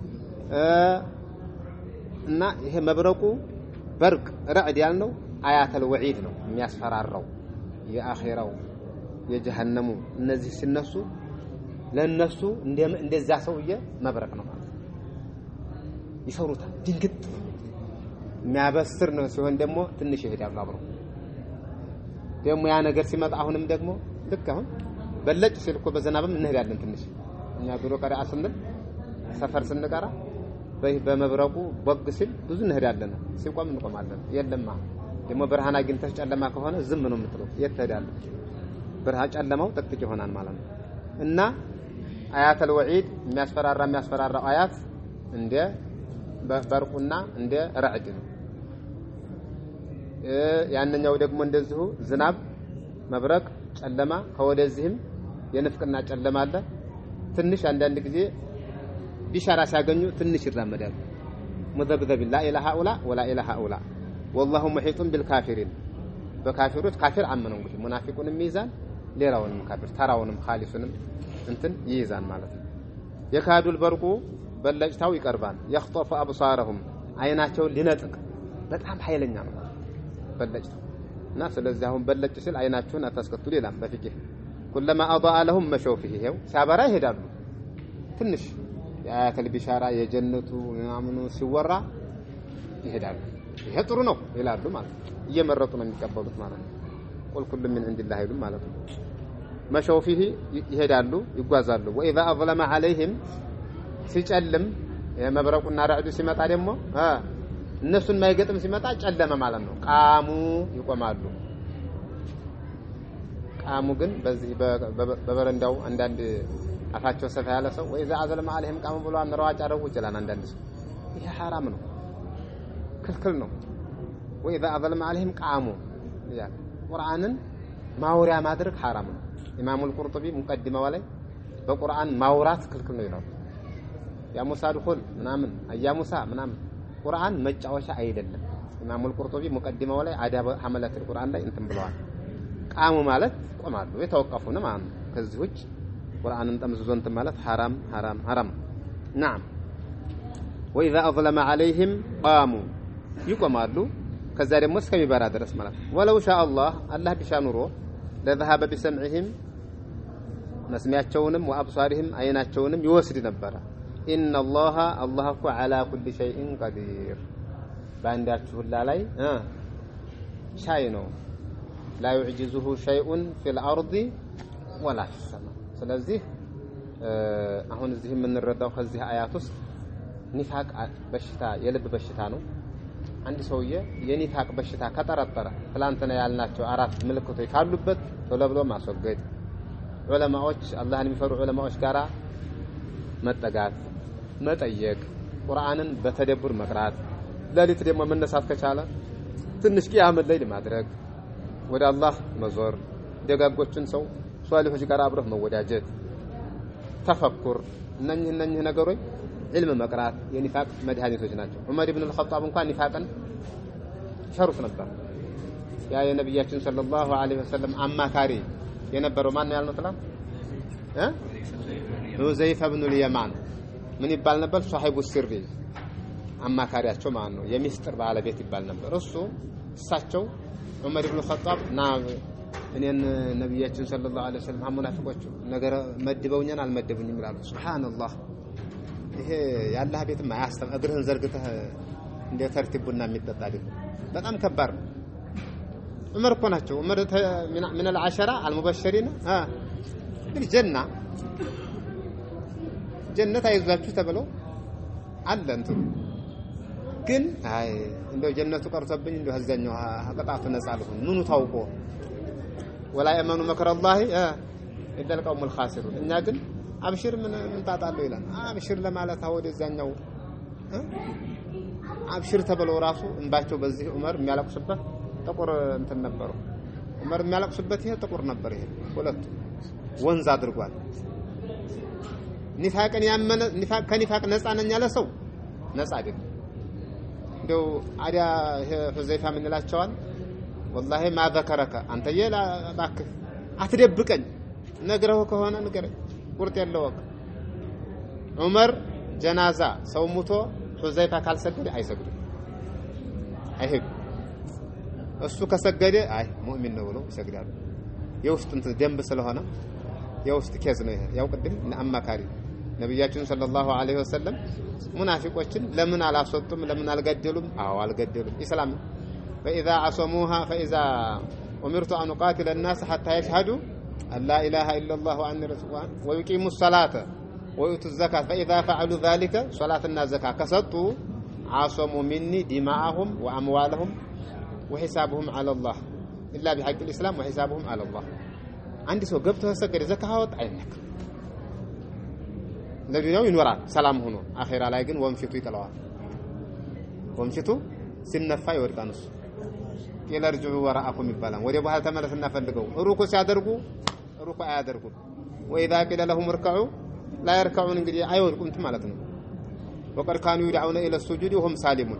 እና ይሄ መብረቁ በርቅ ረዕድ ያልነው አያተል ወዒድ ነው የሚያስፈራራው የአኺራው የጀሃነሙ እነዚህ ሲነሱ ለነሱ እንደዛ ሰውዬ መብረቅ ነው ማለት ይፈሩታል ድንግጥ የሚያበስር ነው ሲሆን ደግሞ ትንሽ ይሄዳሉ አብረው ደግሞ ያ ነገር ሲመጣ አሁንም ደግሞ ልክ አሁን በለጭ ሲል እኮ በዘናብም እንሄዳለን ትንሽ እኛ ድሮ ቀሪያ ስንል ሰፈር ስንቀራ በመብረቁ በግ ሲል ብዙ እንሄዳለን ሲቆም እንቆማለን የለማ ደግሞ ብርሃን አግኝተህ ጨለማ ከሆነ ዝም ነው የምትለው የተሄዳለ ብርሃን ጨለማው ጥቅጥቅ ይሆናል ማለት ነው እና አያተል ወዒድ የሚያስፈራራ የሚያስፈራራው አያት እንደ በርቁና እንደ ረዕድ ነው ያንኛው ደግሞ እንደዚሁ ዝናብ መብረቅ ጨለማ ከወደዚህም የንፍቅና ጨለማ አለ ትንሽ አንዳንድ ጊዜ ቢሻራ ሲያገኙ ትንሽ ይራመዳሉ مذبذب لا اله هؤلاء ولا اله هؤلاء والله محيط بالكافرين በካፊሮች ካፊር አመነው እንግዲህ ሙናፊቁን የሚይዛል ሌላውንም ካፊር ተራውንም ኻሊሱንም እንትን ይይዛን ማለት ነው የካዱል በርቁ በለጭታው ይቀርባል يخطف ابصارهم አይናቸውን ሊነጥቅ በጣም ኃይለኛ ነው በለጭታው እና ስለዚህ አሁን በለጭ ሲል አይናቸውን አታስከትሉ ይላል በፊቅህ كلما اضاء لهم مشوا فيه ይሄው ሲያበራ ይሄዳሉ ትንሽ የአያተል ቢሻራ የጀነቱ ምናምኑ ሲወራ ይሄዳሉ ይሄ ጥሩ ነው ይላሉ ማለት እየመረጡ ነው የሚቀበሉት ማለት ነው ቁል ኩሉ ምን عند الله ይሉ ማለት ነው مشوا فيه ይሄዳሉ ይጓዛሉ واذا اظلم عليهم ሲጨልም የመብረቁና ረዕዱ ሲመጣ ደግሞ አ እነሱን ማይገጥም ሲመጣ ጨለመ ማለት ነው ቃሙ ይቆማሉ ቃሙ ግን በዚህ በበረንዳው አንዳንድ አፋቸው ሰፋ ያለ ሰው ወይ اذا اظلم عليهم ቃሙ ብሎ አንራዋጭ አረጉ ይችላል አንዳንድ ሰው ይሄ حرام ነው ክልክል ነው ወይ اذا اظلم عليهم ቃሙ ያ ቁርአንን ማውሪያ ማድረግ حرام ነው ኢማሙ አልቁርጡቢ ሙቀድመው ላይ በቁርአን ማውራት ክልክል ነው ይላል ያ ሙሳ ድኹል ምናምን አያ ሙሳ ምናምን ቁርአን መጫወቻ አይደለም ኢማሙ አልቁርጡቢ ሙቀድመው ላይ አዳብ ሐመላት القرآن ላይ እንትን ብለዋል ቃሙ ማለት ቆማሉ የተወቀፉ ነው ማለት ነው ከዚህ ውጭ ቁርአንን ጠምዝዞ እንትን ማለት حرام حرام حرام نعم واذا اظلم عليهم قاموا ይቆማሉ ከዛ ደግሞ እስከሚበራ ድረስ ማለት ወለው ሻ አላህ አላህ ቢሻ ኑሮ ለذهب بسمعهم መስሚያቸውንም ወአብሳሪህም አይናቸውንም ይወስድ ነበር ان الله الله على كل شيء قدير ባንዳችሁ ላይ እ ሻይ ነው لا يعجزه شيء في الارض ولا في السماء ስለዚህ አሁን እዚህ የምንረዳው ከዚህ አያት ውስጥ ኒፋቅ በሽታ የልብ በሽታ ነው አንድ ሰውዬ የኒፋቅ በሽታ ከጠረጠረ ፍላንተና ያልናቸው አራት ምልክቶች ካሉበት ተለብሎ ማስወገድ ዑለማዎች አላህን የሚፈሩ ዑለማዎች ጋራ መጠጋት መጠየቅ ቁርአንን በተደብር መቅራት ለሊት ደግሞ መነሳት ከቻለ ትንሽ ቂያም ላይ ማድረግ ወደ አላህ መዞር ደጋጎችን ሰው ሷሊሆች ጋር አብረህ መወዳጀት ተፈኩር እነኚህ እነኚህ ነገሮች علم መቅራት የኒፋቅ መድኃኒቶች ናቸው ዑመር ኢብኑ አልኸጣብ እንኳን ኒፋቅን ሸሩት ነበር ያ የነብያችን ሰለላሁ ዐለይሂ ወሰለም አማካሪ የነበረው ማን ነው ያልነው ተላም እ ሁዘይፋ ኢብኑ አልየማን ምን ይባል ነበር ሷሂቡ ሲሪ አማካሪያቸው ማን ነው የሚስጥር ባለቤት ይባል ነበር እሱ እሳቸው ዑመር ኢብኑ አልኸጣብ ና እኔን ነብያችን ሰለላሁ ዐለይሂ ወሰለም አሙናፊቆቹ ነገር መድበውኛል አልመደቡኝም ይላሉ ሱብሃንአላህ ይሄ ያላህ ቤትም አያስተም እግርህን ዘርግተህ እንደ ተርቲቡና የሚጠጣ አይደለም በጣም ከባድ ነው ዑመር እኮ ናቸው ዑመር من العشرة المبشرين ها بالجنة ጀነት አይዟችሁ ተብሎ አለ እንትን ግን አይ እንደው ጀነቱ ቀርቶብኝ እንደው አዛኛው አቀጣቱ ነፃ አልሆን ምኑ ታውቆ ولا يأمن مكر الله الا القوم الخاسرون እኛ ግን አብሽር ምን ምን ታጣለው ይላል አብሽር ለማለት አወደዛኛው አብሽር ተብሎ ራሱ እንባቸው በዚህ ዑመር የሚያለቅሱበት ጥቁር እንትን ነበሩ ዑመር የሚያለቅሱበት ይሄ ጥቁር ነበር ይሄ ሁለቱ ወንዝ አድርጓል ኒፋቅን ያመነ ኒፋቅ ከኒፋቅ ነፃ ነኝ ያለ ሰው ነፃ አይደለም እንደው አዲያ ሁዘይፋ ምን ይላቸዋል والله ما ذكرك አንተ የላ ባክ አትደብቀኝ ነግረው ከሆነ ንገረኝ ቁርጥ ያለው ዑመር ጀናዛ ሰው ሙቶ ሁዘይፋ ካልሰገደ አይሰግዱ አይሄድ እሱ ከሰገደ አይ ሙእሚን ነው ብሎ ይሰግዳሉ የውስጥ እንት ደንብ ስለሆነ የውስጥ ኬዝ ነው ይሄ ያው ቅድም አማካሪ ነብያችን ሰለላሁ ዐለይሂ ወሰለም ሙናፊቆችን ለምን አላስወጡም ለምን አልገደሉም አዎ አልገደሉም ኢስላም فاذا عصموها فاذا امرت ان اقاتل الناس حتى يشهدوا ان لا اله الا الله وان رسول الله ويقيموا الصلاه ويؤتوا الزكاه فاذا فعلوا ذلك صلاتنا زكاه كسطوا عصموا مني دماءهم واموالهم وحسابهم على الله الا بحق الاسلام وحسابهم على الله عندي سو غبت ተሰገደ ዘካህ ወጥ አይነክ ለዱንያው ይኖራል ሰላም ሆኖ አኺራ ላይ ግን ወንፊቱ ይጥለዋል ወንፊቱ ሲነፋ ይወድቃል እሱ ይለርጁ ወራአኩም ይባላል ወደ በኋላ ተመለስና ፈልገው ሩኩ ሲያደርጉ ሩኩ አያደርጉ وإذا قيل لهم اركعوا لا يركعون እንግዲህ አይወድቁም ማለት ነው وقد كانوا يدعون الى السجود وهم سالمون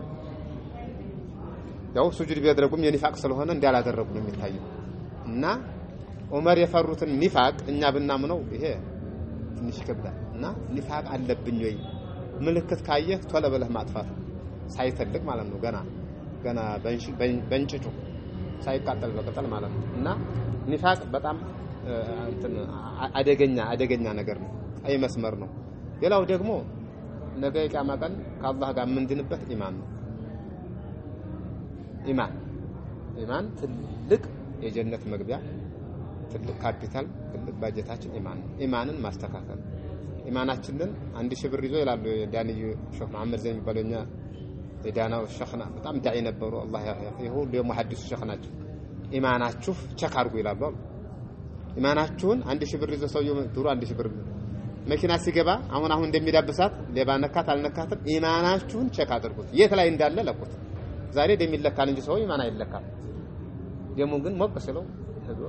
ያው ሱጁድ ቢያደርጉም የኒፋቅ ስለሆነ እንዳላደረጉ ነው የሚታየው እና ዑመር የፈሩትን ኒፋቅ እኛ ብናምነው ይሄ ትንሽ ይከብዳል እና ኒፋቅ አለብኝ ወይ ምልክት ካየህ ቶሎ ብለህ ማጥፋት ሳይተልቅ ማለት ነው ገና ገና በእንጭጩ ሳይቃጠል በቀጠል ማለት ነው እና ኒፋቅ በጣም እንትን አደገኛ አደገኛ ነገር ነው አይ መስመር ነው ሌላው ደግሞ ነገ የቂያማ ቀን ከአላህ ጋር ምንድንበት ኢማን ነው ኢማን ኢማን ትልቅ የጀነት መግቢያ ትልቅ ካፒታል ትልቅ ባጀታችን ኢማን ነው ኢማንን ማስተካከል ኢማናችንን አንድ ሺህ ብር ይዞ ይላሉ ዳንዩ ሼክ መሐመድ ዘይን ባለኛ የዳናው ሸኽና በጣም ዳዒ ነበሩ አላህ ይሁን የሙሐዲስ ሸኽ ናቸው ኢማናችሁ ቸክ አድርጉ ይላሉ ኢማናችሁን አንድ ሺህ ብር ይዞ ሰውየው ድሮ አንድ ሺህ ብር መኪና ሲገባ አሁን አሁን እንደሚዳብሳት ሌባ ነካት አልነካትም ኢማናችሁን ቸክ አድርጉት የት ላይ እንዳለ ለቁት ዛሬ ደሚለካል እንጂ ሰው ኢማን አይለካም ደሙ ግን ሞቅ ሲለው ሄዶ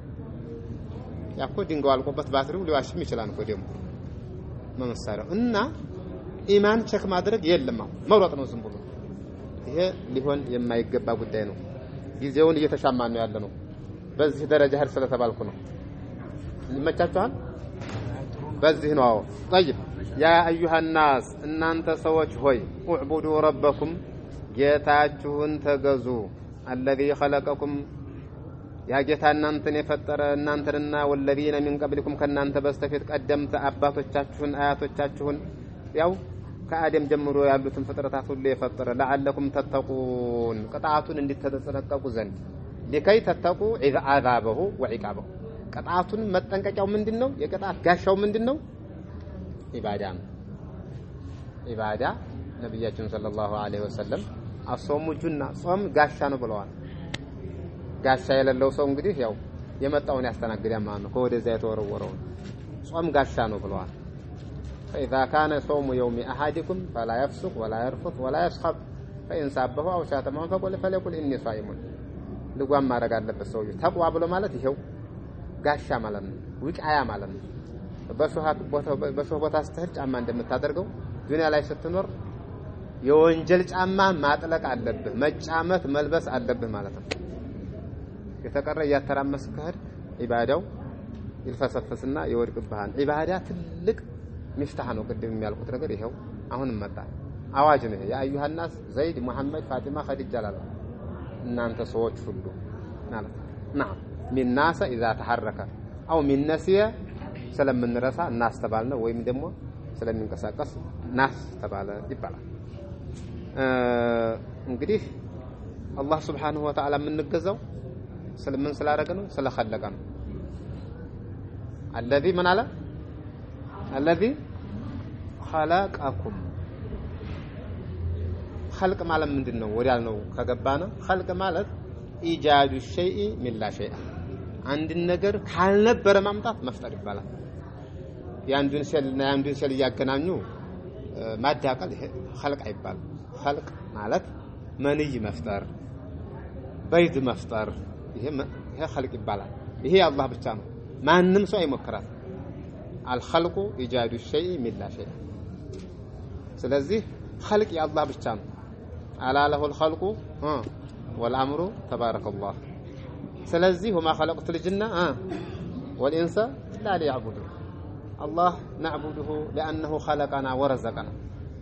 ያኮ ድንጋው አልቆበት ባትሪው ሊዋሽም ይችላል እኮ ደሙ መመሳሪያው እና ኢማን ቸክ ማድረግ የለም መሮጥ ነው ዝም ብሎ ይሄ ሊሆን የማይገባ ጉዳይ ነው ጊዜውን እየተሻማን ነው ያለ ነው በዚህ ደረጃ ሄር ስለተባልኩ ነው ይመቻችኋል በዚህ ነው طيب يا ايها الناس እናንተ ሰዎች ሆይ اعبدوا ربكم ጌታችሁን ተገዙ الذي خلقكم ያ ጌታ እናንተን የፈጠረ እናንተንና والذين من قبلكم ከናንተ በስተፊት ቀደምት አባቶቻችሁን አያቶቻችሁን ያው ከአደም ጀምሮ ያሉትን ፍጥረታት ሁሉ የፈጠረ ለዓለኩም ተተቁን ቅጣቱን እንድትተጠነቀቁ ዘንድ ለከይ ተተቁ عذابه وعقابه ቅጣቱን መጠንቀቂያው ምንድነው የቅጣት ጋሻው ምንድነው ኢባዳ ኢባዳ ነብያችን ሰለላሁ ዐለይሂ ወሰለም አሶሙ ጁና ጾም ጋሻ ነው ብለዋል ጋሻ የሌለው ሰው እንግዲህ ያው የመጣውን ያስተናግዳል ማለት ነው ከወደዛ የተወረወረው ጾም ጋሻ ነው ብለዋል فإذا كان صوم يوم أحدكم فلا يفسق ولا يرفث ولا يسخب فإن سابه أو شاتمه فقل فليقل إني صائم ልጓም ማድረግ አለበት ሰው ተቅዋ ብሎ ማለት ይሄው ጋሻ ማለት ነው ውቂያ ማለት ነው በሶሃት ቦታ በሶህ ቦታ ስትሄድ ጫማ እንደምታደርገው ዱንያ ላይ ስትኖር የወንጀል ጫማ ማጥለቅ አለብህ መጫመት መልበስ አለብህ ማለት ነው የተቀረ ያተራመስከህ ኢባዳው ይልፈሰፈስና ይወድቅብሃል ኢባዳ ትልቅ ሚፍታህ ነው ቅድም የሚያልኩት ነገር ይሄው አሁንም መጣ አዋጅ ነው ያ አዩሃ الناس ዘይድ መሐመድ ፋጢማ ኸዲጃ ላላ እናንተ ሰዎች ሁሉ ማለት نعم من الناس اذا تحرك او من نسي ስለምንረሳ الناس ተባልነ ወይም ደግሞ ስለሚንቀሳቀስ ናስ ተባለ ይባላል እንግዲህ አላህ Subhanahu Wa Ta'ala የምንገዛው ስለምን ስላደረገ ነው ስለخلቀ ነው الذي من على الذي خلقكم خلق ማለት ምንድነው ወዲያል ነው ከገባና خلق ማለት ኢጃዱ ሸይء من لا شيء አንድ ነገር ካልነበረ ማምጣት መፍጠር ይባላል ያንዱን ሴልና ያንዱን ሴል ያገናኙ ማዳቀል ይሄ خلق አይባል خلق ማለት መንይ መፍጠር በይድ መፍጠር ይሄ ይሄ خلق ይባላል ይሄ አላህ ብቻ ነው ማንንም ሰው አይሞክራል الخلق ايجاد الشيء من لا شيء ስለዚህ خلق የአላህ ብቻ ነው አላ له الخلق والامر تبارك الله ስለዚህ وما خلقت الجن والانس لا ليعبدون الله نعبده لانه خلقنا ورزقنا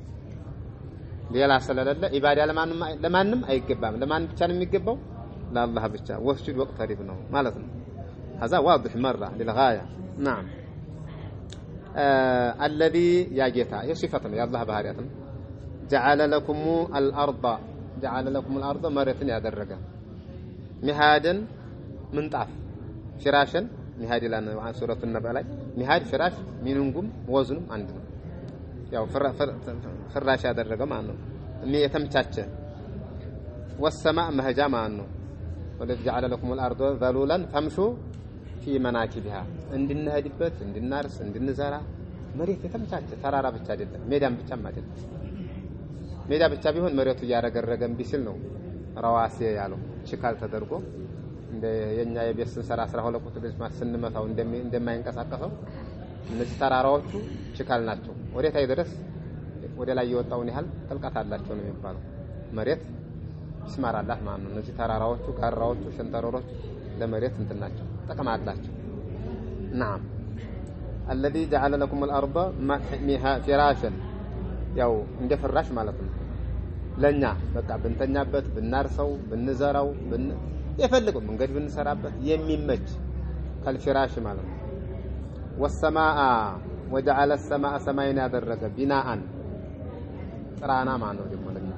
ሌላ ስለሌለ ኢባዳ ለማንም ለማንም አይገባም ለማን ብቻ ነው የሚገባው ለአላህ ብቻ ወስጁድ ወቅተሪፍ ነው ማለት ነው هذا واضح مره للغايه نعم آه الذي يا جيتا هي صفه يا الله بهاريات جعل لكم الارض جعل لكم الارض مرة يادرجا مهادا منطاف فراشا مهاد لنا عن سوره النبأ ላይ مهاد فراش ሚኑንጉም ወዝኑም አንድ ነው ያው ፍራሽ ያደረገ ማለት ነው የተመቻቸ والسماء مهجا ማለት ነው ወለذ جعل لكم الارض ذلولا فامشوا في مناكبها እንድንሄድበት እንድናርስ እንድንዘራ መሬት የተመቻቸ ተራራ ብቻ አይደለም ሜዳም ብቻም አይደለም ሜዳ ብቻ ቢሆን መሬቱ ያረገረገም ቢስል ነው ራዋሲ ያለው ችካል ተደርጎ እንደ የኛ የቤት ስንሰራ አስራ ሁለት ቁጥር ድረስ ስንመታው እንደማይንቀሳቀሰው እነዚህ ተራራዎቹ ችካል ናቸው ወዴት አይደረስ ወደ ላይ የወጣውን ያህል ጥልቀት አላቸው ነው የሚባለው መሬት ይስማራላት ማለት ነው እነዚህ ተራራዎቹ ጋራዎቹ ሸንተረሮች ለመሬት እንትናቸው ተቀማጣላቸው نعم الذي جعل لكم الارض فراشا ያው እንደ ፍራሽ ማለት ነው ለኛ በቃ ብንተኛበት ብናርሰው ብንዘራው ብን የፈልገው መንገድ ብንሰራበት የሚመች ከልፍራሽ ማለት ነው والسماء وجعل السماء سماين ያደረገ بناء ጥራና ማለት ነው ደግሞ ለኛ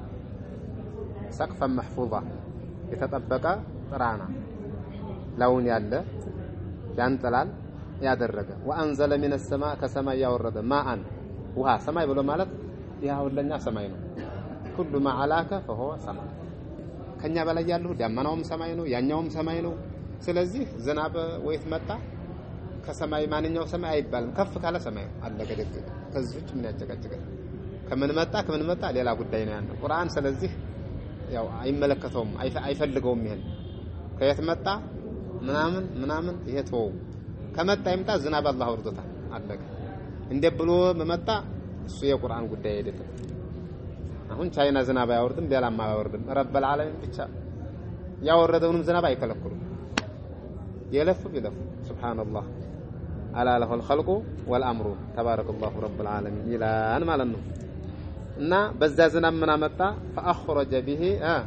سقفا محفوظا የተጠበቀ ጥራና ላውን ያለ ያንጠላል ያደረገ وانزل من السماء ከሰማይ ያወረደ ማአን ውሃ ሰማይ ብሎ ማለት ያው ለኛ ሰማይ ነው ሁሉ ما علاك فهو سماء ከኛ በላይ ያለው ዳመናውም ሰማይ ነው ያኛውም ሰማይ ነው ስለዚህ ዝናብ ወይት መጣ ከሰማይ ማንኛው ሰማይ አይባልም ከፍ ካለ ሰማይ አለቀ ደግ ከዚህ ምን ያጨቀጨቀ ከምን መጣ ከምን መጣ ሌላ ጉዳይ ነው ያለው ቁርአን ስለዚህ ያው አይመለከተውም አይፈልገውም ይሄን ከየት መጣ ምናምን ምናምን ይሄ ተው ከመጣ ይምጣ ዝናብ አላህ ወርዶታል አለቀ እንደ ብሎ መጣ እሱ የቁርአን ጉዳይ አይደለም አሁን ቻይና ዝናብ ያወርድም ሌላም አያወርድም ረብል ዓለሚን ብቻ ያወረደውንም ዝናብ አይከለክሉም يلف بلف سبحان الله على له الخلق والامر تبارك الله رب العالمين الى ان ማለት ነው እና በዛ ዝናብ ምን አመጣ فاخرج به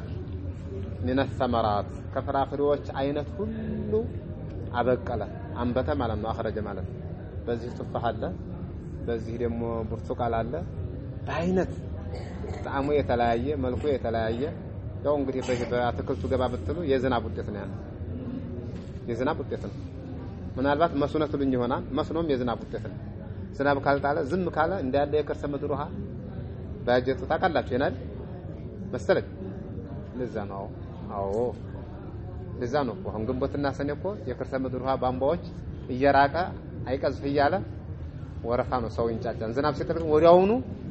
من الثمرات ከፍራፍሬዎች አይነት ሁሉ አበቀለ አንበተ ማለት ነው አخرج ማለት በዚህ ቱፋህ አለ በዚህ ደግሞ ብርቱካን አለ በአይነት ጣዕሙ የተለያየ መልኩ የተለያየ ያው እንግዲህ በአትክልቱ ገባ ብትሉ የዝናብ ውጤት ነው ያለው የዝናብ ውጤት ነው ምናልባት መስኖ ትሉኝ ይሆናል መስኖም የዝናብ ውጤት ነው ዝናብ ካልጣለ ዝም ካለ እንዳለ የከርሰ ምድር ውሃ ባጀቱ ታቃላችሁ ይናል መሰለኝ ለዛ ነው አዎ ለዛ ነው አሁን ግንቦትና ሰኔ እኮ የከርሰ ምድር ውሃ ባምባዎች እየራቀ አይቀዝፍ እያለ ወረፋ ነው ሰው እንጫጫን ዝናብ ሲጥል ወዲያውኑ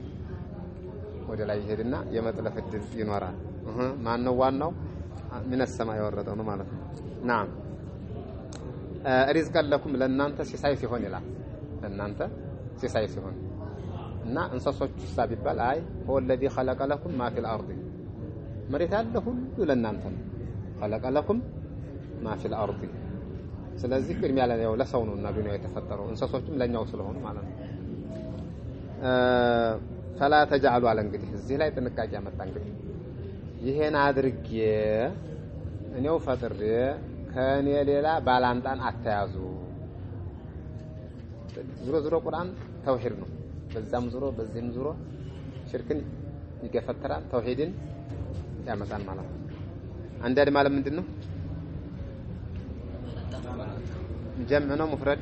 ወደ ላይ ይሄድና የመጥለፍ እድል ይኖራል እህ ማን ነው ዋናው ምን السماء ያወረደው ነው ማለት ነው نعم ሪዝቀን ለኩም ለእናንተ ሲሳይ ሲሆን ይላል ለእናንተ ሲሳይ ሲሆን እና እንሰሶች ሐሳብ ይባል አይ هو الذي خلق لكم ما في الارض መሬት ያለ ሁሉ ለእናንተ ነው خلق لكم ما في الارض ስለዚህ ቅድሚያ ላይ ያው ለሰው ነውና ዱንያ የተፈጠረው እንሰሶችም ለኛው ስለሆኑ ማለት ነው فلا تجعلوا على እንግዲህ እዚህ ላይ ጥንቃቄ ያመጣ እንግዲህ ይሄን አድርጌ እኔው ፈጥሬ ከኔ ሌላ ባላንጣን አተያዙ ዙሮ ዙሮ ቁርአን ተውሂድ ነው በዛም ዙሮ በዚህም ዙሮ ሽርክን ይገፈተራል ተውሂድን ያመጣል ማለት ነው አንዳድ ማለት ምንድነው ጀምዕ ነው ሙፍረድ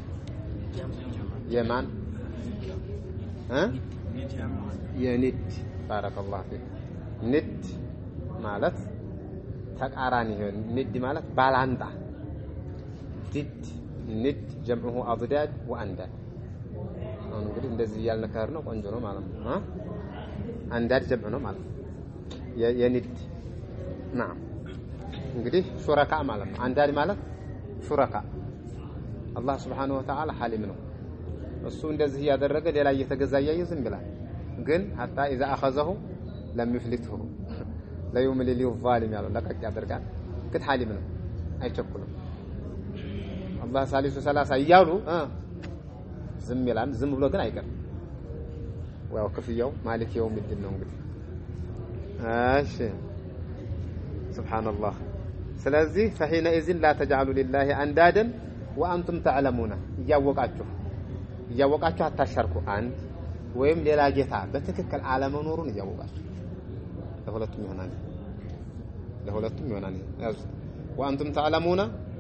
የማን እ የኒድ ባረከላሁ ፊክ ኒድ ማለት ተቃራኒ ይሆን ንድ ማለት ባላንጣ ዲድ ንድ ጀምዑ አضداد ወአንዳድ አሁን እንግዲህ እንደዚህ ያልነ ካር ነው ቆንጆ ነው ማለት ነው አ አንዳድ ጀምዑ ነው ማለት የንድ نعم እንግዲህ ሹረካ ማለት ነው አንዳድ ማለት ሹረካ አላህ Subhanahu Wa Ta'ala ሐሊም ነው እሱ እንደዚህ ያደረገ ሌላ እየተገዛ ያይዝም ይላል ግን hatta اذا اخذه لم يفلته لا يملي للظالم ያለው ለቀቅ ያደርጋል ግን ሐሊም ነው አይቸኩልም አላህ ሳሊሱ ሰላሳ ይያሉ አ ዝም ይላል ዝም ብሎ ግን አይቀር ወያው ክፍያው ማሊክ የውም الدين ነው እንግዲህ እሺ ሱብሃንአላህ ስለዚህ فحين اذن لا تجعلوا لله اندادا وانتم تعلمون ያወቃችሁ ያወቃችሁ አታሻርኩ አንድ ወይም ሌላ ጌታ በትክክል አለመኖሩን ያወቃችሁ ለሁለቱም ይሆናል ለሁለቱም ይሆናል ያዝ وانتم تعلمون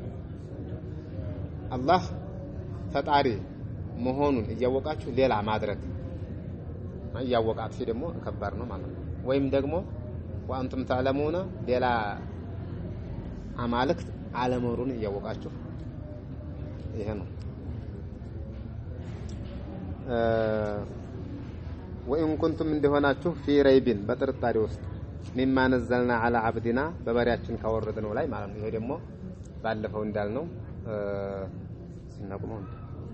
አላህ ፈጣሪ መሆኑን ያወቃችሁ ሌላ ማድረግ ያወቃችሁ ደግሞ ከባድ ነው ማለት ነው ወይም ደግሞ وانتم تعلمون ሌላ አማልክት አለመኖሩን ያወቃችሁ ይሄ ነው وإن كنتم እንደሆናችሁ في ريب በጥርጣሬ ውስጥ مما نزلنا على عبدنا በባሪያችን ካወረድነው ላይ ማለት ነው ይሄ ደግሞ ባለፈው እንዳልነው ሲናቁመው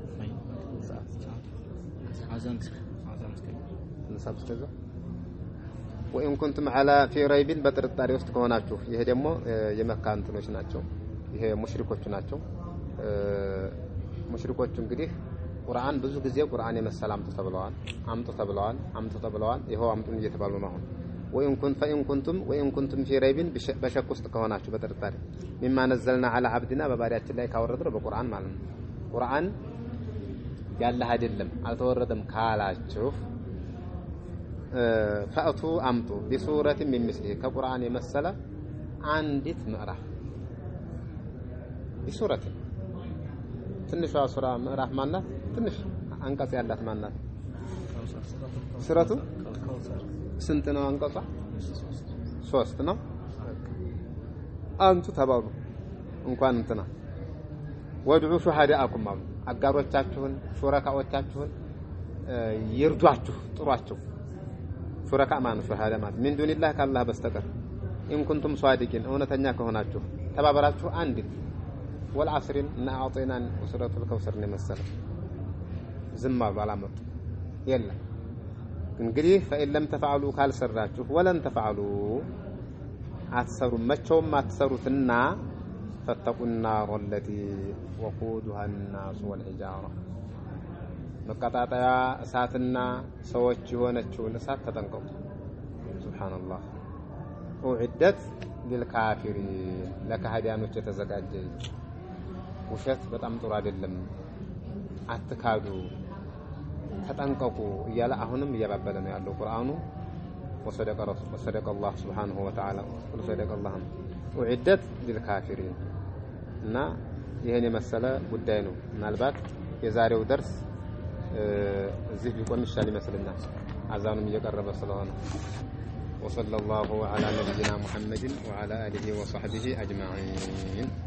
አዛን አዛን ሰብስከዛ وإن كنتم على في ريب በጥርጣሬ ውስጥ ከሆናችሁ ይሄ ደግሞ የመካ እንትኖች ናቸው ይሄ ሙሽሪኮች ናቸው ሙሽሪኮች እንግዲህ ቁርአን ብዙ ጊዜ ቁርአን የመሰለ አምጡ ተብለዋል አምጡ ተብለዋል አምጡ ተብለዋል ይሄው አምጡን እየተባሉ ነው አሁን ወይን ኩን ፈኢን ኩንቱም ወይን ኩንቱም ፊ ረይብን በሸክ ውስጥ ከሆናችሁ በጥርጣሬ ሚማ ነዘልና አላ አብድና በባሪያችን ላይ ካወረድነው በቁርአን ማለት ነው ቁርአን ያለ አይደለም አልተወረደም ካላችሁ ፈአቱ አምጡ ቢሱረቲ ሚን ምስሊሂ ከቁርአን የመሰለ አንዲት ምዕራፍ ቢሱረቲ ትንሿ ሱራ ምዕራፍ ማናት ትንሽ አንቀጽ ያላት ማናት ሱረቱ ስንት ነው አንቀጿ ሶስት ነው አንቱ ተባሉ እንኳን እንትና ወድዑ ሹሃዳአኩም አሉ አጋሮቻችሁን ሹረካዎቻችሁን ይርዷችሁ ጥሯቸው ሹረካ ማን ሹሃዳ ማለት ምን ዱንላህ ከአላህ በስተቀር ኢን ኩንቱም ሷዲቂን እውነተኛ ከሆናችሁ ተባበራችሁ አንዲት ወልዓስሪን እና አዕጢናን ወሱረቱል ከውሰርን የመሰለ ዝም አሉ አላመጡ የለም እንግዲህ ፈኢን ለም ተፈዓሉ ካልሰራችሁ ወለን ተፈዓሉ አትሰሩም መቼውም አትሰሩትና ፈተቁና ወለቲ ወቁዱሃ الناس والحجاره መቀጣጣያ እሳትና ሰዎች የሆነችውን እሳት ተጠንቀቁ ሱብሃንአላህ ወዕደት ለልካፊሪን ለካህዲያኖች የተዘጋጀ ውሸት በጣም ጥሩ አይደለም አትካዱ ተጠንቀቁ እያለ አሁንም እያባበለ ነው ያለው ቁርአኑ ወሰደቀ ረሱል ወሰደቀ አላህ Subhanahu Wa Ta'ala ወሰደቀ አላህ ወዕደት ለልካፊሪን እና ይሄን የመሰለ ጉዳይ ነው ምናልባት የዛሬው ደርስ እዚህ ቢቆም ይሻል ይመስልኛል አዛኑም እየቀረበ ስለሆነ وصلى الله على نبينا محمد وعلى آله وصحبه أجمعين